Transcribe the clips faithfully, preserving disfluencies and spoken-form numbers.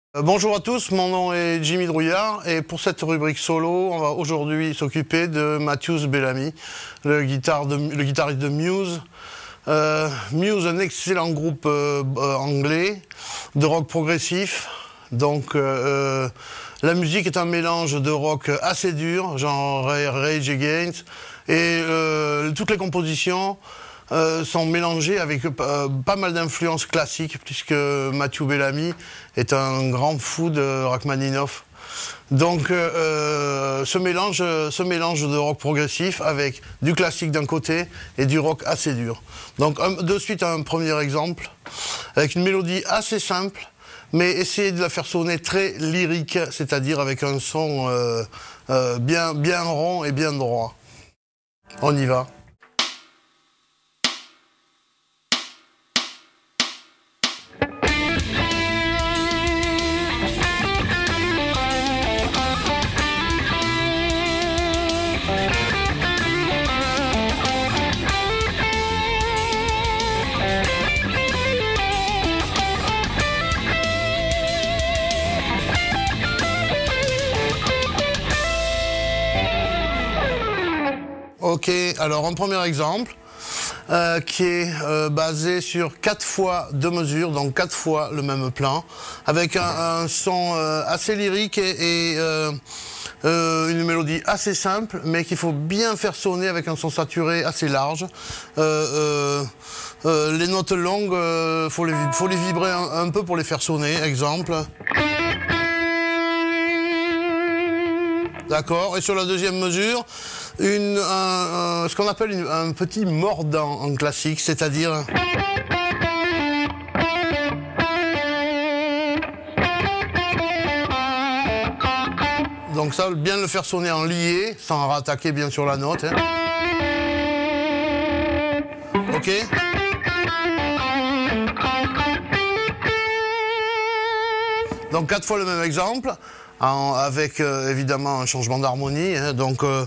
Euh, Bonjour à tous, mon nom est Jimmy Drouillard et pour cette rubrique solo, on va aujourd'hui s'occuper de Matheus Bellamy, le, guitare de, le guitariste de Muse. Euh, Muse, un excellent groupe euh, anglais de rock progressif. Donc euh, la musique est un mélange de rock assez dur, genre Rage Against, et euh, toutes les compositions Euh, sont mélangés avec euh, pas mal d'influences classiques, puisque Matheus Bellamy est un grand fou de Rachmaninoff. Donc euh, ce, mélange, ce mélange de rock progressif avec du classique d'un côté et du rock assez dur. Donc un, de suite un premier exemple, avec une mélodie assez simple, mais essayer de la faire sonner très lyrique, c'est-à-dire avec un son euh, euh, bien, bien rond et bien droit. On y va. Ok, alors un premier exemple euh, qui est euh, basé sur quatre fois deux mesures, donc quatre fois le même plan, avec un, un son euh, assez lyrique et, et euh, euh, une mélodie assez simple, mais qu'il faut bien faire sonner avec un son saturé assez large. Euh, euh, euh, les notes longues, euh, faut les, faut les vibrer un, un peu pour les faire sonner, exemple. D'accord, et sur la deuxième mesure, une, un, un, ce qu'on appelle une, un petit mordant en classique, c'est-à-dire... Donc ça, bien le faire sonner en lié, sans rattaquer bien sûr la note. Hein. Ok. Donc quatre fois le même exemple. En, avec euh, évidemment un changement d'harmonie, hein, donc euh,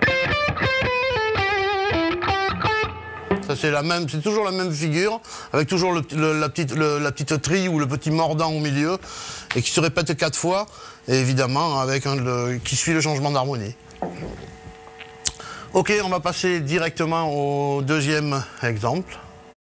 ça c'est la même, c'est toujours la même figure, avec toujours le, le, la petite, le, la petite trille ou le petit mordant au milieu, et qui se répète quatre fois, et évidemment avec un, le, qui suit le changement d'harmonie. Ok, on va passer directement au deuxième exemple.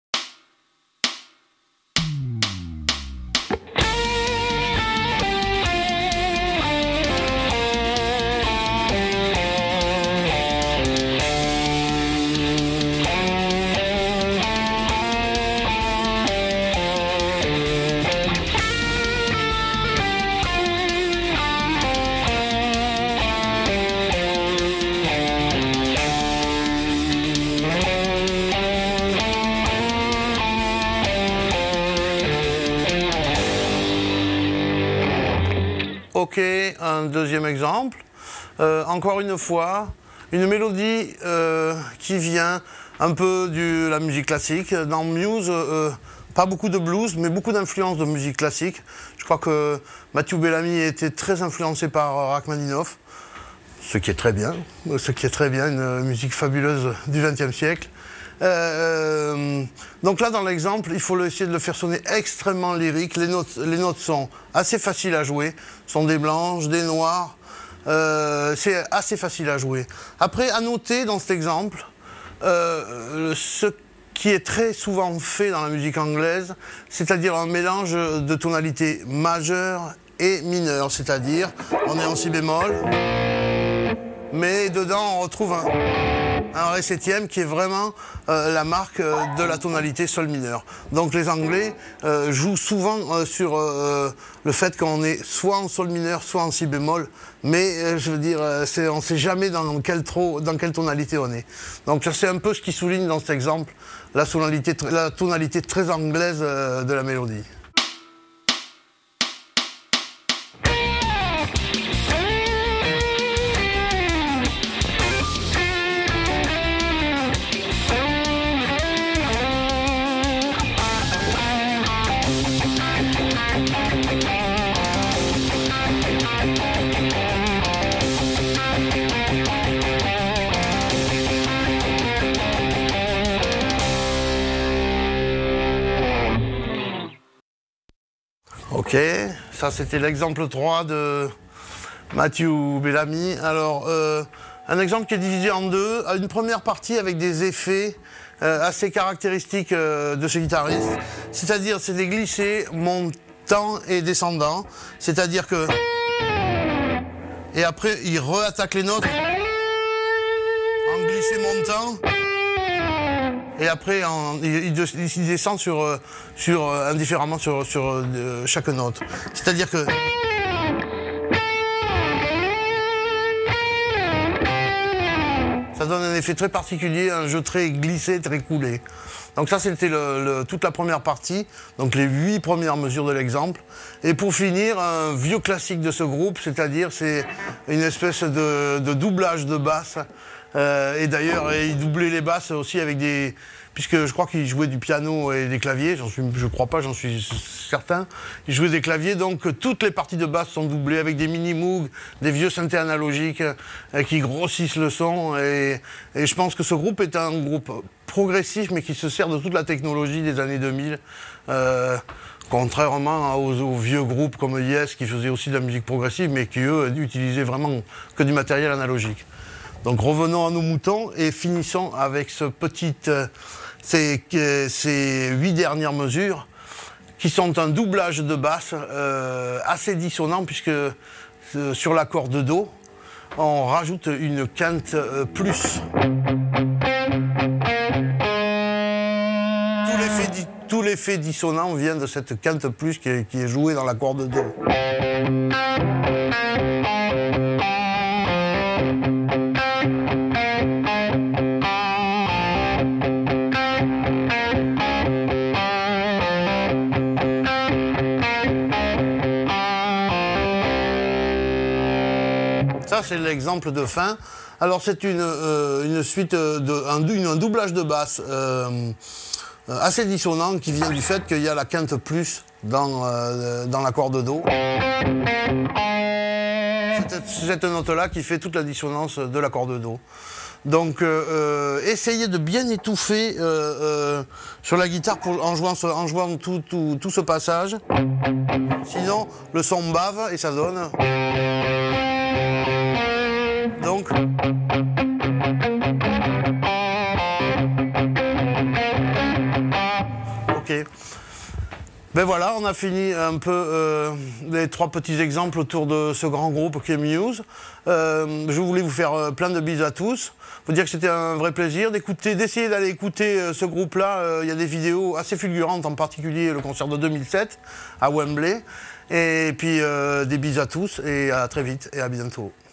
Ok, un deuxième exemple. Euh, encore une fois, une mélodie euh, qui vient un peu de la musique classique. Dans Muse, euh, pas beaucoup de blues, mais beaucoup d'influences de musique classique. Je crois que Matheus Bellamy était très influencé par Rachmaninoff, ce qui est très bien, ce qui est très bien, une musique fabuleuse du vingtième siècle. Euh, donc là, dans l'exemple, il faut essayer de le faire sonner extrêmement lyrique. Les notes, les notes sont assez faciles à jouer, sont des blanches, des noires. Euh, c'est assez facile à jouer. Après, à noter dans cet exemple, euh, ce qui est très souvent fait dans la musique anglaise, c'est-à-dire un mélange de tonalités majeures et mineures, c'est-à-dire on est en si bémol, mais dedans on retrouve un un ré septième qui est vraiment euh, la marque euh, de la tonalité sol mineur. Donc les Anglais euh, jouent souvent euh, sur euh, le fait qu'on est soit en sol mineur, soit en si bémol, mais euh, je veux dire, euh, on ne sait jamais dans quelle, trop, dans quelle tonalité on est. Donc c'est un peu ce qui souligne dans cet exemple la tonalité, la tonalité très anglaise euh, de la mélodie. Ça, c'était l'exemple trois de Matthew Bellamy. Alors, euh, un exemple qui est divisé en deux. Une première partie avec des effets euh, assez caractéristiques euh, de ce guitariste. C'est-à-dire, c'est des glissés montants et descendants. C'est-à-dire que... Et après, il re-attaque les notes en glissé montant. Et après, en, il, il, il descend sur, sur, indifféremment sur, sur euh, chaque note. C'est-à-dire que... Ça donne un effet très particulier, un jeu très glissé, très coulé. Donc ça, c'était le, le, toute la première partie, donc les huit premières mesures de l'exemple. Et pour finir, un vieux classique de ce groupe, c'est-à-dire c'est une espèce de, de doublage de basse. Euh, et d'ailleurs, il doublait les basses aussi avec des... Puisque je crois qu'il jouait du piano et des claviers, j'en suis, je crois pas, j'en suis certain. Il jouait des claviers, donc toutes les parties de basse sont doublées avec des mini-moog, des vieux synthés analogiques euh, qui grossissent le son. Et, et je pense que ce groupe est un groupe progressif, mais qui se sert de toute la technologie des années deux mille. Euh, contrairement aux, aux vieux groupes comme Yes, qui faisaient aussi de la musique progressive, mais qui, eux, utilisaient vraiment que du matériel analogique. Donc revenons à nos moutons et finissons avec ce petit, euh, ces, euh, ces huit dernières mesures qui sont un doublage de basse euh, assez dissonant puisque euh, sur l'accord de Do, on rajoute une quinte euh, plus. Tout l'effet dissonant vient de cette quinte plus qui est, qui est jouée dans l'accord de Do. Ça, c'est l'exemple de fin. Alors, c'est une, euh, une suite, de, un, une, un doublage de basse euh, assez dissonant qui vient du fait qu'il y a la quinte plus dans, euh, dans l'accord de Do. C'est cette note-là qui fait toute la dissonance de l'accord de Do. Donc, euh, essayez de bien étouffer euh, euh, sur la guitare pour, en jouant, en jouant tout, tout, tout ce passage. Sinon, le son bave et ça donne... Donc... Ok. Ben voilà, on a fini un peu euh, les trois petits exemples autour de ce grand groupe qui est Muse. Euh, je voulais vous faire euh, plein de bises à tous. Vous dire que c'était un vrai plaisir d'écouter, d'essayer d'aller écouter euh, ce groupe-là. Euh, il y a des vidéos assez fulgurantes, en particulier le concert de deux mille sept à Wembley. Et puis euh, des bises à tous et à très vite et à bientôt.